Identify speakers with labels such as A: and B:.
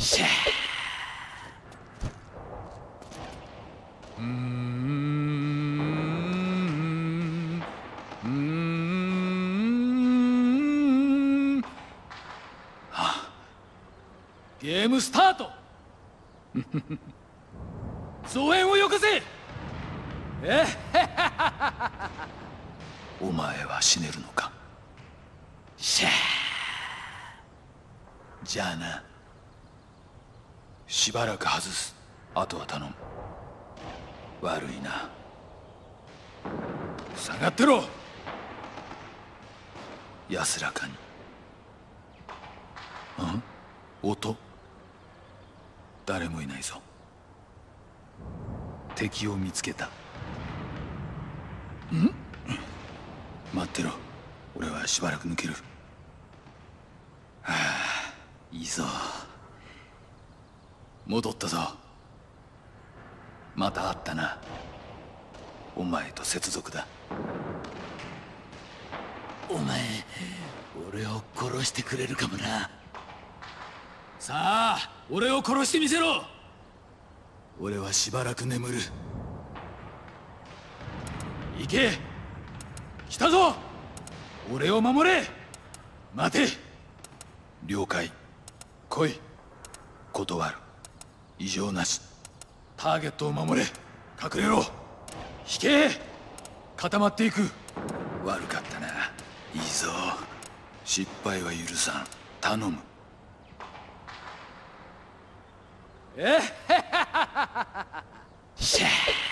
A: しゃゲームスタート増援をよこせ。
B: お前は死ねるのか。
A: しゃ
B: じゃあな。しばらく外す。あとは頼む。悪いな。
A: 下がってろ。
B: 安らかに。音？誰もいないぞ。敵を見つけた。待ってろ。俺はしばらく抜ける。いいぞ。戻ったぞ。また会ったな。お前と接続だ。
A: お前俺を殺してくれるかもな。さあ俺を殺してみせろ。
B: 俺はしばらく眠る。
A: 行け。来たぞ。俺を守れ。待て。
B: 了解。
A: 来い。
B: 断る。異常なし。
A: ターゲットを守れ。隠れろ。引け。固まっていく。
B: 悪かったな。いいぞ。失敗は許さん。頼む。
A: しゃあ